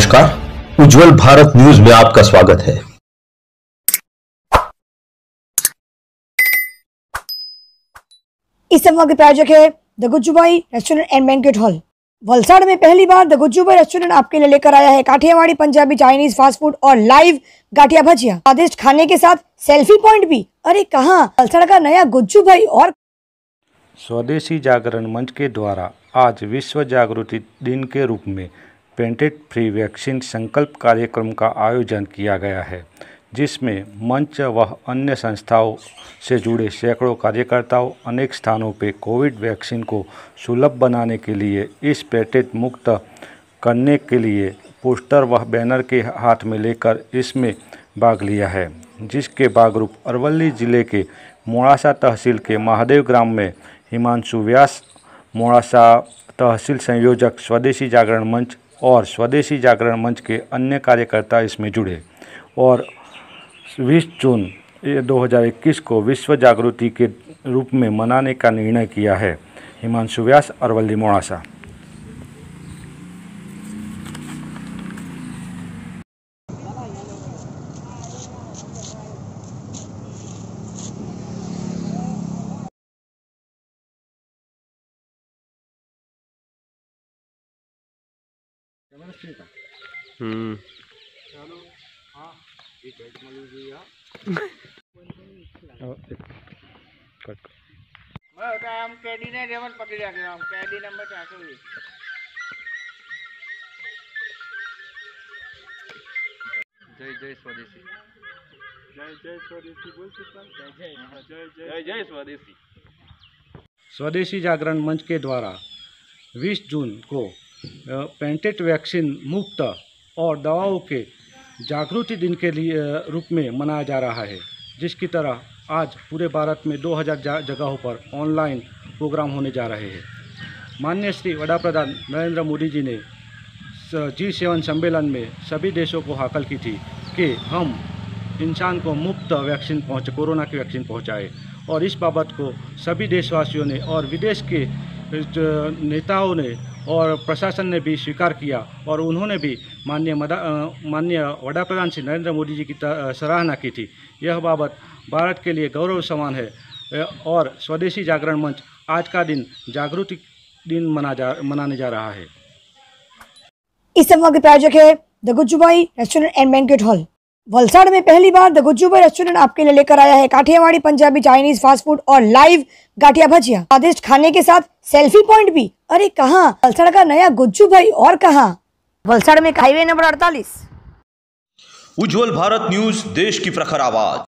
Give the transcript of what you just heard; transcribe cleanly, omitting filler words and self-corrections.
नमस्कार, उज्जवल भारत न्यूज में आपका स्वागत है। इस संवाद के प्रायोजक है the Gujjubhai restaurant and banquet hall. Valsad में पहली बार द गुज्जूभाई रेस्टोरेंट आपके लिए लेकर आया है Kathiawadi, Punjabi, Chinese, fast food और लाइव गाठिया भजिया। स्वादिष्ट खाने के साथ सेल्फी पॉइंट भी। अरे कहाँ, वलसाड़ का नया गुज्जूभाई। और स्वदेशी जागरण मंच के द्वारा आज विश्व जागृति दिन के रूप में पेटेंट फ्री वैक्सीन संकल्प कार्यक्रम का आयोजन किया गया है, जिसमें मंच व अन्य संस्थाओं से जुड़े सैकड़ों कार्यकर्ताओं अनेक स्थानों पे कोविड वैक्सीन को सुलभ बनाने के लिए इस पेटेंट मुक्त करने के लिए पोस्टर व बैनर के हाथ में लेकर इसमें भाग लिया है, जिसके भागरूप अरवली जिले के मोड़ासा तहसील के महादेव ग्राम में हिमांशु व्यास, मोड़ासा तहसील संयोजक, स्वदेशी जागरण मंच और स्वदेशी जागरण मंच के अन्य कार्यकर्ता इसमें जुड़े और 20 जून 2021 को विश्व जागृति के रूप में मनाने का निर्णय किया है। हिमांशु व्यास, अरवली, मोड़ासा। चलो हाँ एक हेड में लीजिए मैं होता हम कैदी ने रेवन पकड़ा के हम कैदी नंबर 420। जय जय स्वदेशी, जय जय स्वदेशी बोल सकता है। जय जय जय स्वदेशी। स्वदेशी जागरण मंच के द्वारा 20 जून को पेटेंट वैक्सीन मुक्त और दवाओं के जागृति दिन के लिए रूप में मनाया जा रहा है, जिसकी तरह आज पूरे भारत में 2000 जगहों पर ऑनलाइन प्रोग्राम होने जा रहे हैं। माननीय श्री वड़ा प्रधान नरेंद्र मोदी जी ने G7 सम्मेलन में सभी देशों को हाकल की थी कि हम इंसान को मुफ्त वैक्सीन कोरोना की वैक्सीन पहुंचाए, और इस बाबत को सभी देशवासियों ने और विदेश के नेताओं ने और प्रशासन ने भी स्वीकार किया, और उन्होंने भी माननीय वड़ा प्रधान श्री नरेंद्र मोदी जी की सराहना की थी। यह बाबत भारत के लिए गौरव समान है और स्वदेशी जागरण मंच आज का दिन जागृति दिन मनाने जा रहा है। इस संवाद के प्रायोजक है the Gujjubhai restaurant and banquet hall. Valsad में पहली बार द गुज्जूभाई रेस्टोरेंट आपके लिए लेकर आया है Kathiawadi, Punjabi, Chinese, fast food और लाइव गाठिया भजिया। स्वादिष्ट खाने के साथ सेल्फी पॉइंट भी। अरे कहाँ, वलसाड़ का नया गुज्जूभाई। और कहाँ, वलसाड़ में highway number 48। Ujjwal Bharat news, देश की प्रखर आवाज।